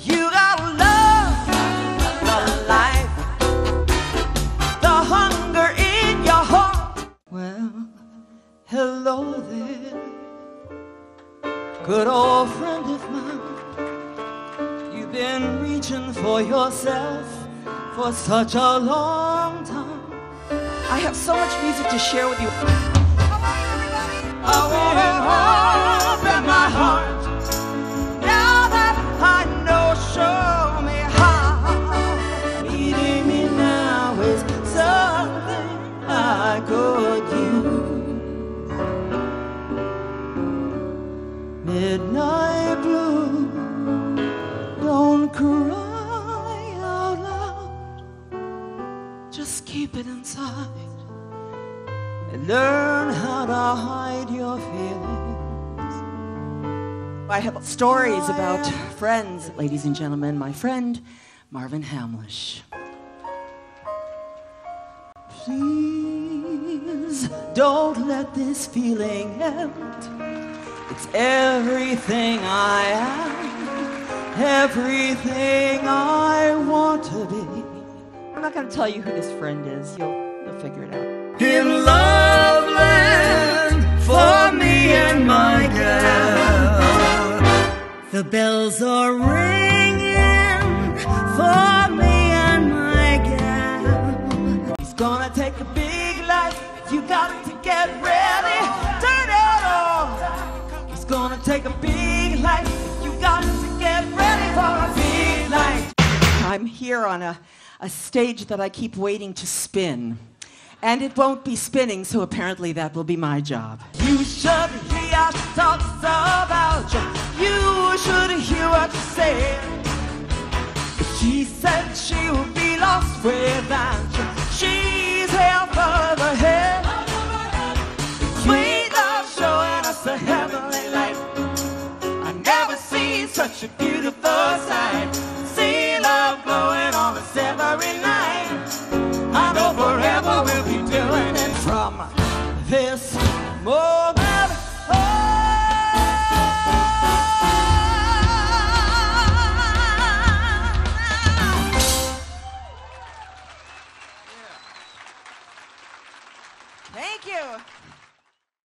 You gotta love the life, the hunger in your heart. Well, hello there, good old friend of mine. You've been reaching for yourself for such a long time. I have so much music to share with you. I wanna open my heart now that I know, show me how. Meeting me now is something I could use. Midnight blue, don't cry out loud, just keep it inside and learn how to hide your feelings. I have stories about friends, ladies and gentlemen. My friend, Marvin Hamlish. Please don't let this feeling end. It's everything I am, everything I want to be. I'm not going to tell you who this friend is. You'll figure it out. In love land for me and my gal, the bells are ringing for me and my gal. He's gonna take a big life, you got to get ready, turn it on. He's gonna take a big life, you got to get ready for a big life. I'm here on a stage that I keep waiting to spin. And it won't be spinning, so apparently that will be my job. You should hear talks about you. You should hear what she said. She said she would be lost without